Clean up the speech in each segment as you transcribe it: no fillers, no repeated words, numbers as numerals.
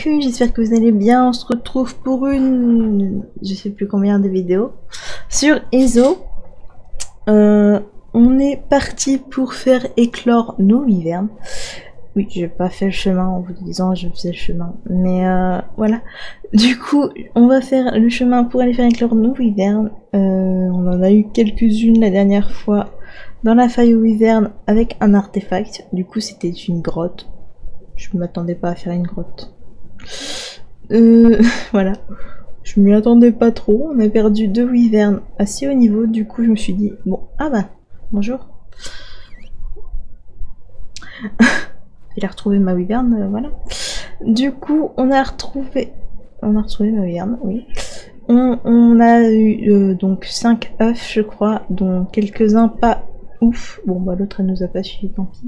coucou, j'espère que vous allez bien. On se retrouve pour une, je sais plus combien de vidéos sur ESO. On est parti pour faire éclore nos wyverns. Oui, j'ai pas fait le chemin en vous disant je faisais le chemin, mais voilà. Du coup, on va faire le chemin pour aller faire éclore nos wyverns. On en a eu quelques-unes la dernière fois dans la faille aux wyverns avec un artefact. Du coup, c'était une grotte. Je m'attendais pas à faire une grotte. Voilà. Je m'y attendais pas trop. On a perdu 2 wyverns assez haut niveau. Du coup, je me suis dit, bon, ah bah, bonjour. Il a retrouvé ma wyvern, voilà. Du coup, on a retrouvé ma wyvern, oui. On a eu donc 5 œufs, je crois, dont quelques-uns pas ouf. Bon, bah l'autre, elle nous a pas suivi, tant pis.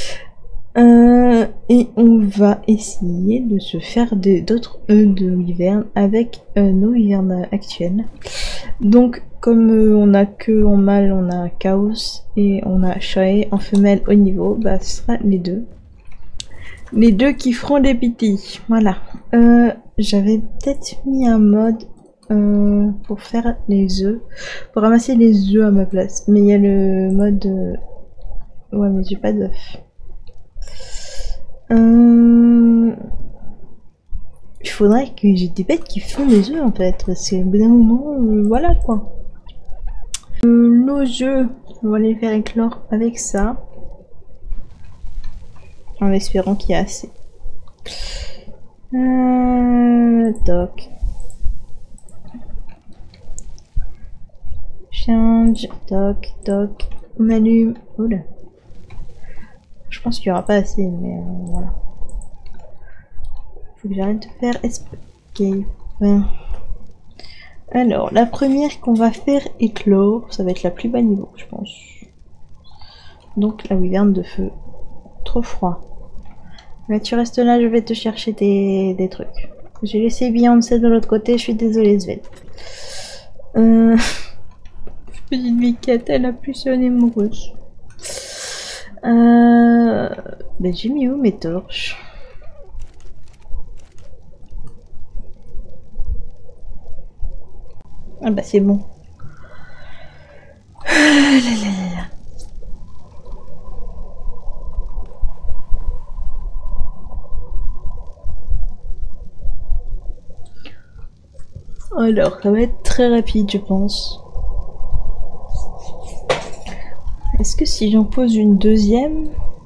Et on va essayer de se faire d'autres œufs de wyvern avec nos wyverns actuels. Donc comme on a que en mâle, on a chaos et on a Shae en femelle au niveau, bah ce sera les deux. Les deux qui feront des petits. Voilà. J'avais peut-être mis un mode pour faire les œufs, pour ramasser les œufs à ma place. Mais il y a le mode... Ouais, mais j'ai pas d'œufs. Il faudrait que j'ai des bêtes qui font des œufs en fait, parce qu'au bout d'un moment, voilà quoi. Nos œufs, on va les faire éclore avec ça, en espérant qu'il y a assez. Toc. Change, toc, toc. On allume. Oula. Je pense qu'il n'y aura pas assez, mais voilà. Faut que j'arrête de faire escape. Alors, la première qu'on va faire éclore, ça va être la plus bas niveau, je pense. Donc la wyvern de feu. Trop froid. Mais tu restes là, je vais te chercher des trucs. J'ai laissé Beyoncé de l'autre côté, je suis désolée Sven. Petite Miquette, elle a plus son amoureuse. Ben j'ai mis où mes torches? Ah bah c'est bon. Alors ça va être très rapide je pense. Est-ce que si j'en pose une deuxième,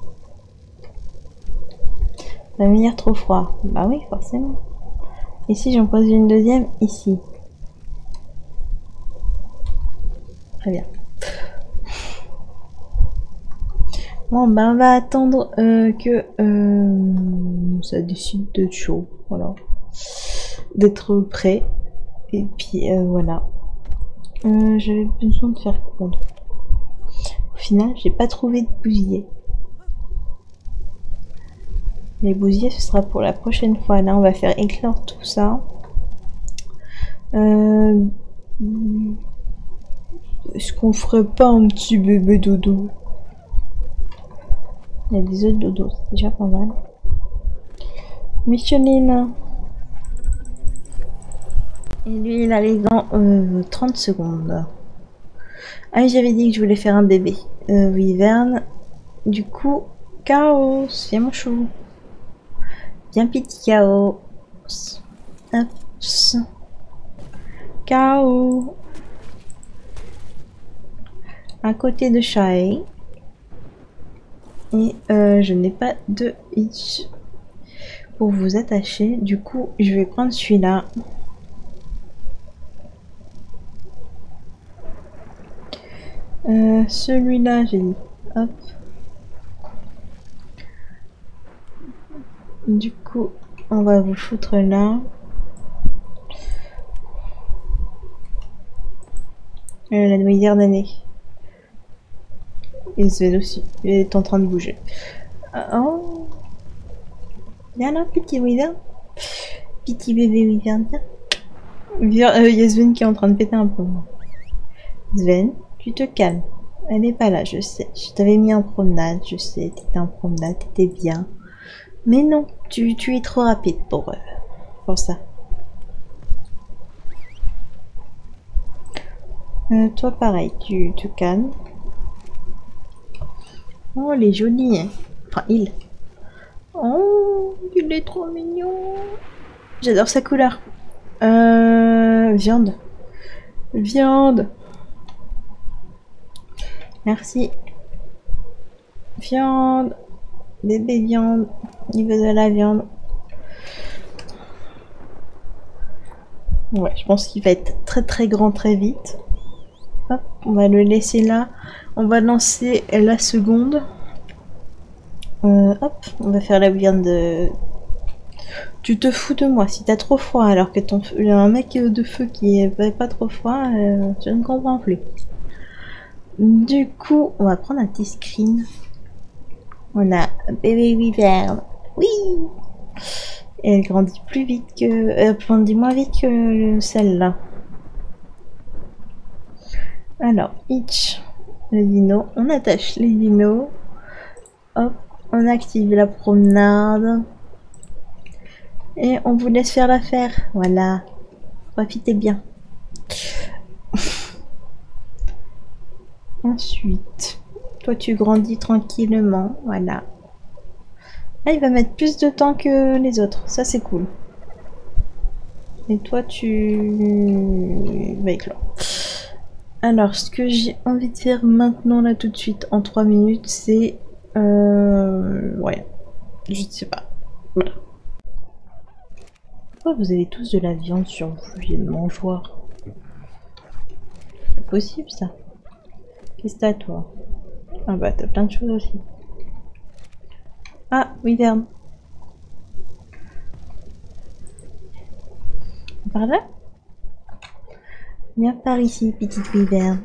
ça va venir trop froid? Bah oui, forcément. Et si j'en pose une deuxième ici? Très bien. Bon, bah on va attendre que ça décide d'être chaud, voilà. D'être prêt. Et puis voilà. J'avais besoin de faire quoi? Au final, j'ai pas trouvé de bousier. Les bousiers, ce sera pour la prochaine fois. Là, on va faire éclore tout ça. Est-ce qu'on ferait pas un petit bébé dodo? Il y a des œufs de dodo, c'est déjà pas mal. Micheline. Et lui, il arrive dans 30 secondes. Ah oui, j'avais dit que je voulais faire un bébé. Wyvern. Du coup, Chaos, viens mon chou. Viens petit Chaos. Hop. Chaos. À côté de Shae. Et je n'ai pas de hitch pour vous attacher. Du coup, je vais prendre celui-là. Celui-là, j'ai dit. Hop. Du coup, on va vous foutre là. La noyère d'année. Et Sven aussi. Il est en train de bouger. Oh. Viens là, petit wyvern. Petit bébé wyvern, viens. Il y a Sven qui est en train de péter un plomb. Sven, tu te calmes. Elle n'est pas là, je sais. Je t'avais mis en promenade, je sais. T'étais en promenade, t'étais bien. Mais non, tu es trop rapide pour ça. Toi pareil, tu te calmes. Oh, elle est jolie, hein. Enfin, il. Oh, il est trop mignon. J'adore sa couleur. Viande. Viande. Merci. Viande. Bébé viande. Il veut de la viande. Ouais, je pense qu'il va être très grand très vite. Hop, on va le laisser là. On va lancer la seconde. Hop, on va faire la bouillante de... Tu te fous de moi si t'as trop froid alors que il y a un mec de feu qui est pas trop froid, je ne comprends plus. Du coup, on va prendre un petit screen. On a bébé wyvern. Oui. Et elle grandit plus vite que... Elle grandit moins vite que celle-là. Alors, Hitch, le dino. On attache les dinos. Hop, on active la promenade. Et on vous laisse faire l'affaire. Voilà. Profitez bien. Ensuite, toi tu grandis tranquillement. Voilà. Là, il va mettre plus de temps que les autres. Ça, c'est cool. Et toi, tu vas éclore. Alors, ce que j'ai envie de faire maintenant, là, tout de suite, en 3 minutes, c'est... Ouais. Je ne sais pas. Voilà. Pourquoi vous avez tous de la viande sur vous? Je viens de mangeoire. C'est possible, ça? Qu'est-ce que t'as, toi? Ah bah, t'as plein de choses aussi. Ah, wyvern. Par là? Viens par ici, petite wyvern.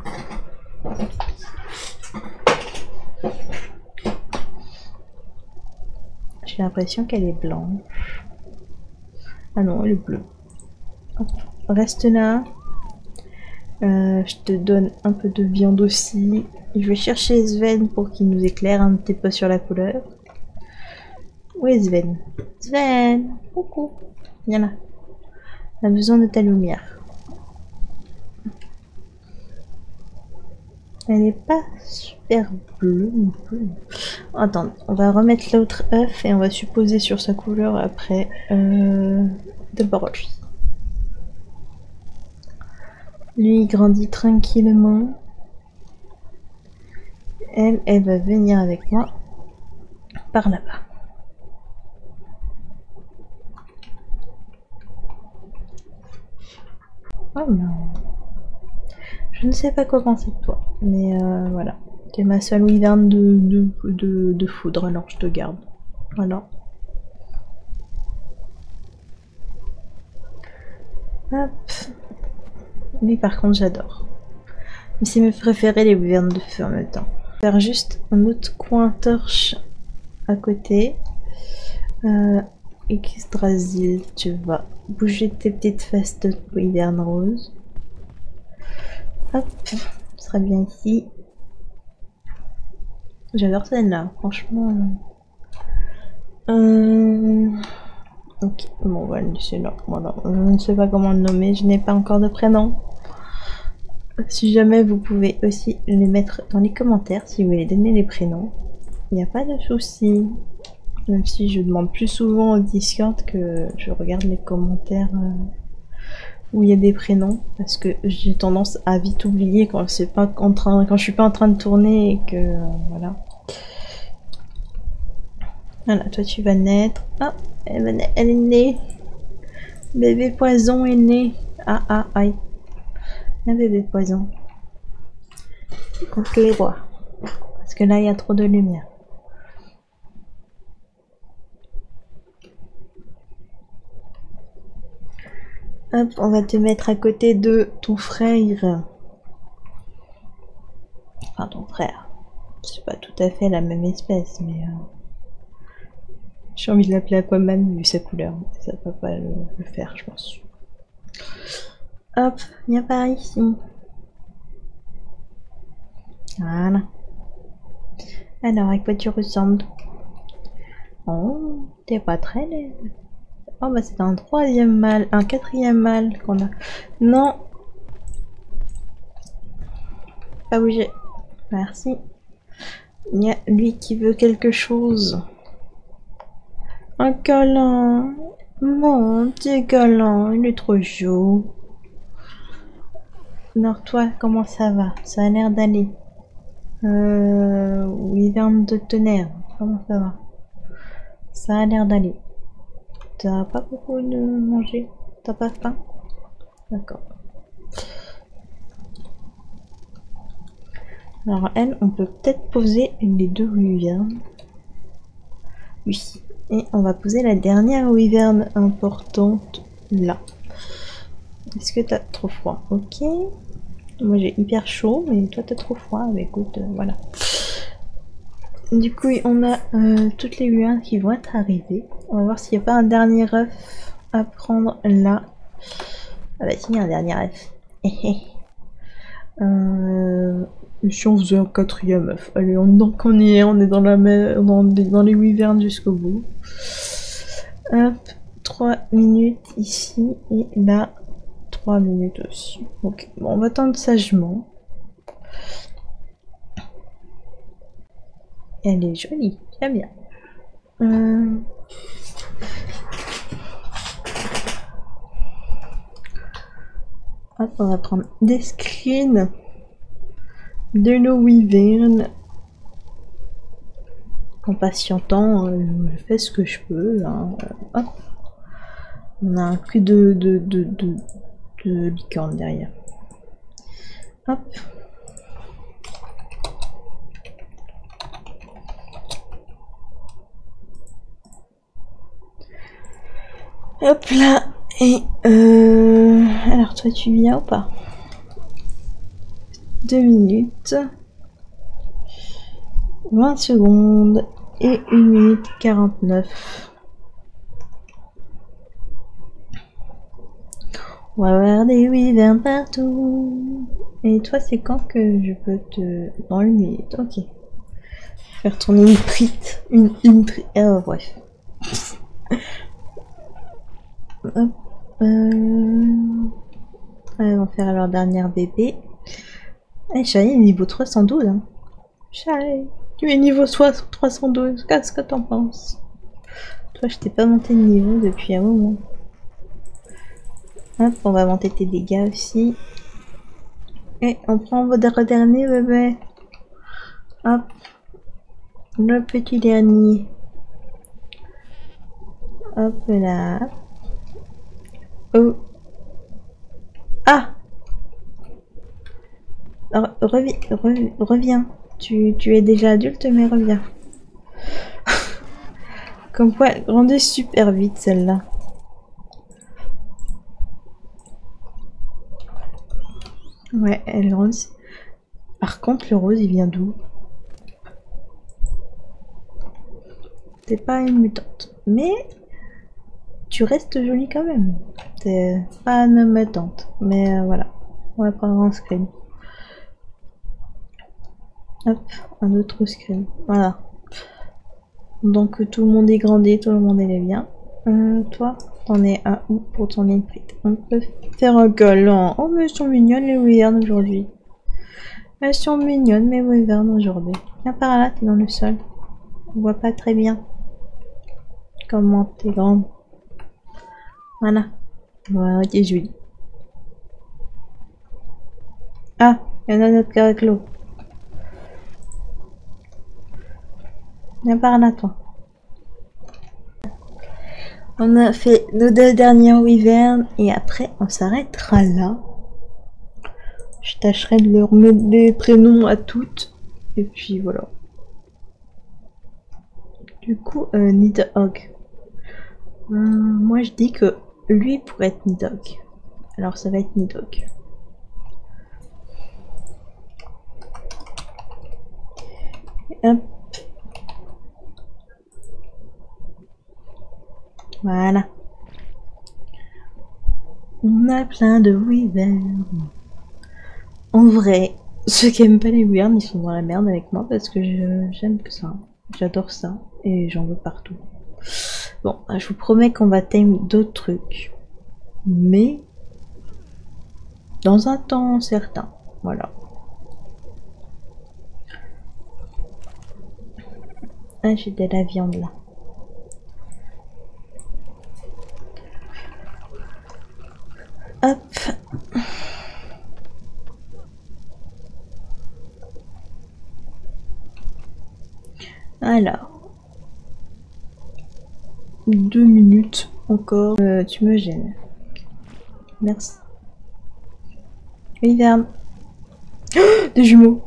J'ai l'impression qu'elle est blanche. Ah non, elle est bleue. Hop, reste là. Je te donne un peu de viande aussi. Je vais chercher Sven pour qu'il nous éclaire un petit peu sur la couleur. Où est Sven? Sven, coucou. Viens là. On a besoin de ta lumière. Elle n'est pas super bleue non plus. Attends, on va remettre l'autre œuf et on va supposer sur sa couleur après. D'abord lui. Lui, il grandit tranquillement. Elle va venir avec moi par là-bas. Oh non. Je ne sais pas quoi penser de toi, mais voilà. T'es ma seule wyvern de foudre, alors je te garde. Voilà. Hop. Lui par contre j'adore. Mais c'est mes préférés les wyverns de feu en même temps. Faire juste un autre coin torche à côté. Yggdrasil, tu vas bouger tes petites fesses de wyvern rose. Hop, ce sera bien ici. J'adore celle-là, franchement. Ok, bon, on va le laisser là. Voilà, je ne sais pas comment le nommer, je n'ai pas encore de prénom. Si jamais vous pouvez aussi les mettre dans les commentaires si vous voulez donner les prénoms. Il n'y a pas de souci. Même si je demande plus souvent au Discord que je regarde les commentaires où il y a des prénoms, parce que j'ai tendance à vite oublier quand je suis pas en train de tourner et que voilà. Voilà, toi tu vas naître. Ah, elle est née. Bébé poison est né. Ah ah aïe. Un bébé poison. Contre les rois. Parce que là il y a trop de lumière. Hop, on va te mettre à côté de ton frère. Enfin, ton frère. C'est pas tout à fait la même espèce, mais... J'ai envie de l'appeler Aquaman vu sa couleur. Ça va pas le faire, je pense. Hop, viens par ici. Voilà. Alors, à quoi tu ressembles? Oh, t'es pas très laid. Oh bah c'est un troisième mâle, un quatrième mâle qu'on a. Non. Pas bouger. Merci. Il y a lui qui veut quelque chose. Un câlin. Mon petit câlin, il est trop chaud. Alors toi, comment ça va? Ça a l'air d'aller. Wyvern de tonnerre, comment ça va? Ça a l'air d'aller. T'as pas beaucoup de manger? T'as pas faim? D'accord. Alors elle, on peut peut-être poser les deux wyverns. Oui. Et on va poser la dernière wyvern importante là. Est-ce que t'as trop froid? Ok. Moi j'ai hyper chaud, mais toi t'as trop froid. Mais écoute, voilà. Du coup, on a toutes les wyverns qui vont être arrivées. On va voir s'il n'y a pas un dernier œuf à prendre là. Ah bah si, il y a un dernier œuf. Si on faisait un quatrième œuf. Allez, donc on y est, on est dans la mer, dans les wyverns jusqu'au bout. Hop, 3 minutes ici et là 3 minutes aussi. Ok, bon, on va attendre sagement. Elle est jolie, très bien. Hop, on va prendre des screens de nos wyverns. En patientant, je fais ce que je peux. Hein. Hop. On a un cul de licorne derrière. Hop. Hop là. Et alors toi tu viens ou pas? 2 minutes. 20 secondes et 1 minute 49. On va avoir des wyverns partout. Et toi, c'est quand que je peux te... Dans 1 minute, ok. Faire tourner une trite. Une trite. Bref. Hop. Ils vont faire leur dernière bébé. Eh, Charlie est niveau 312. Hein. Charlie, tu es niveau 312. Qu'est-ce que t'en penses? Toi, je t'ai pas monté de niveau depuis un moment. Hop, on va monter tes dégâts aussi. Et on prend votre dernier bébé. Hop. Le petit dernier. Hop là. Oh. Ah. Reviens. Tu es déjà adulte, mais reviens. Comme quoi, elle grandit super vite, celle-là. Ouais, elle grandit. Par contre, le rose, il vient d'où? T'es pas une mutante. Mais tu restes jolie quand même. T'es pas une mutante. Mais voilà. On va prendre un screen. Hop, un autre screen. Voilà. Donc tout le monde est grandi, tout le monde est bien. Toi, t'en es à où pour ton prite? On peut faire un câlin. Oh, mais elles sont mignonnes les wyverns aujourd'hui. Elles sont mignonnes mes wyverns aujourd'hui. Viens par là, t'es dans le sol. On voit pas très bien. Comment t'es grande. Voilà. Voilà, t'es jolie. Ah, il y en a notre caraclo. Viens par là, toi. On a fait nos 2 dernières wyverns et après on s'arrêtera là. Je tâcherai de leur mettre des prénoms à toutes. Et puis voilà. Du coup, Nidhogg. Moi je dis que lui pourrait être Nidhogg. Alors ça va être Nidhogg. Hop. Voilà. On a plein de wyverns. En vrai, ceux qui aiment pas les wyverns, ils sont dans la merde avec moi parce que j'aime que ça. J'adore ça et j'en veux partout. Bon, je vous promets qu'on va tame d'autres trucs. Mais dans un temps certain. Voilà. Ah, j'ai de la viande là. Hop. Alors. 2 minutes encore. Tu me gênes. Merci. Hiverne. Des jumeaux.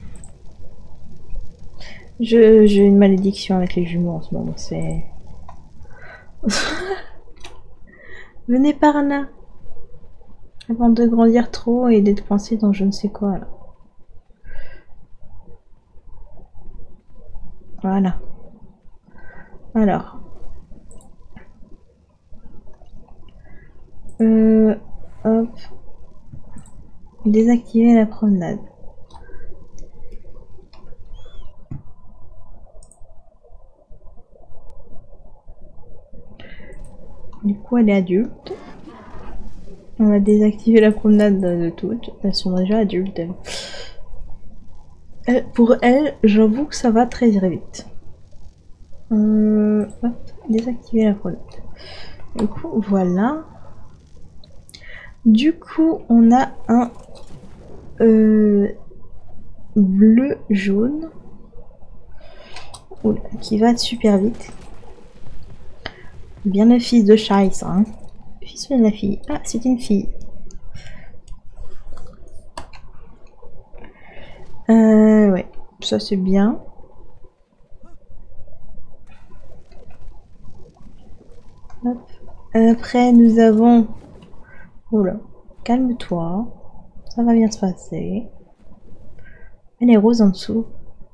J'ai une malédiction avec les jumeaux en ce moment. C'est... Venez par là. Avant de grandir trop et d'être coincé dans je ne sais quoi là. Voilà. Alors. Hop. Désactiver la promenade. Du coup, elle est adulte. On va désactiver la promenade de toutes. Elles sont déjà adultes. Pour elle, j'avoue que ça va très vite. Hop, désactiver la promenade. Du coup, voilà. Du coup, on a un bleu jaune qui va super vite. Bien le fils de Shai, ça. Hein. Le fils de la fille. Ah, c'est une fille. Ouais, ça c'est bien. Hop. Après, nous avons... Oh là, calme-toi. Ça va bien se passer. Elle est rose en dessous.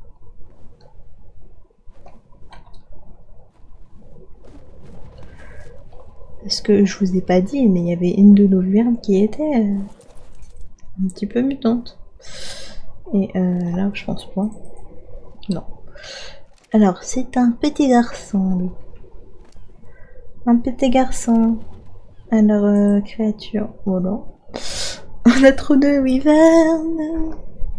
Parce que je vous ai pas dit, mais il y avait une de nos vernes qui était un petit peu mutante. Et là, je pense pas. Non. Alors, c'est un petit garçon, lui. Un petit garçon. Alors, créature. Voilà. On a trop de wyvernes.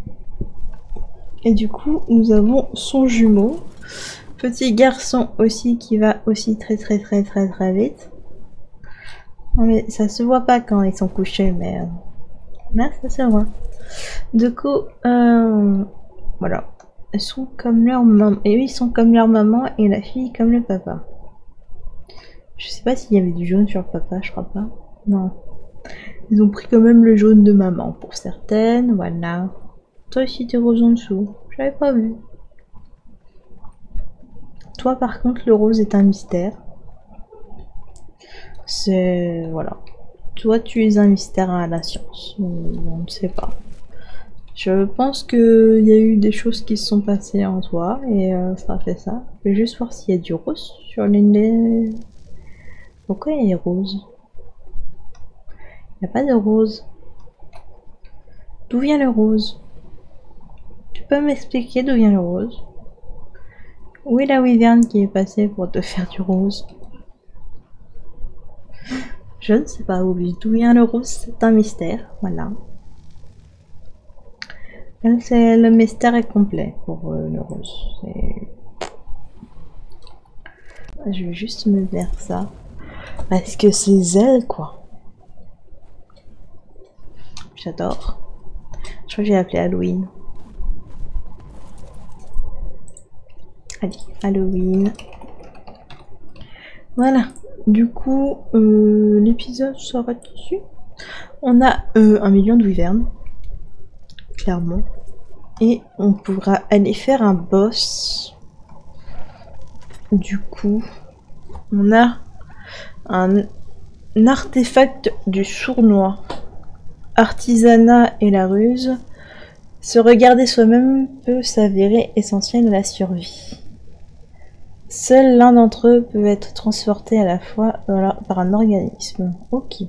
Et du coup, nous avons son jumeau. Petit garçon aussi qui va aussi très vite. Non mais ça se voit pas quand ils sont couchés, mais là ça se voit. Du coup, voilà. Elles sont comme leur maman. Et eux ils sont comme leur maman et la fille comme le papa. Je sais pas s'il y avait du jaune sur le papa, je crois pas. Non. Ils ont pris quand même le jaune de maman pour certaines, voilà. Toi aussi t'es rose en dessous. Je l'avais pas vu. Toi par contre le rose est un mystère. C'est... voilà. Toi tu es un mystère à la science. On ne sait pas. Je pense qu'il y a eu des choses qui se sont passées en toi et ça a fait ça. Je vais juste voir s'il y a du rose sur les... Pourquoi il y a des roses? Il n'y a pas de rose. D'où vient le rose? Tu peux m'expliquer d'où vient le rose? Où est la wyvern qui est passée pour te faire du rose? Je ne sais pas d'où vient le rose, c'est un mystère, voilà. Le mystère est complet pour le rose. Je vais juste me faire ça. Parce que c'est elle, quoi. J'adore. Je crois que j'ai appelé Halloween. Allez, Halloween. Voilà. Du coup, l'épisode s'arrête dessus. On a 1 million de wyvernes. Clairement. Et on pourra aller faire un boss. Du coup, on a un artefact du sournois. Artisanat et la ruse. Se regarder soi-même peut s'avérer essentiel à la survie. Seul l'un d'entre eux peut être transporté à la fois par un organisme. Ok.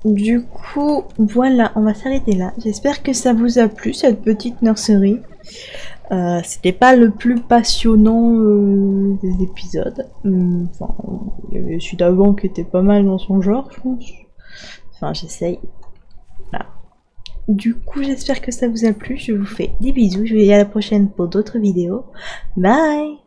Du coup, voilà, on va s'arrêter là. J'espère que ça vous a plu, cette petite nurserie. C'était pas le plus passionnant des épisodes. Enfin, il y avait celui d'avant qui était pas mal dans son genre, je pense. Enfin, j'essaye. Voilà. Du coup, j'espère que ça vous a plu. Je vous fais des bisous. Je vous dis à la prochaine pour d'autres vidéos. Bye!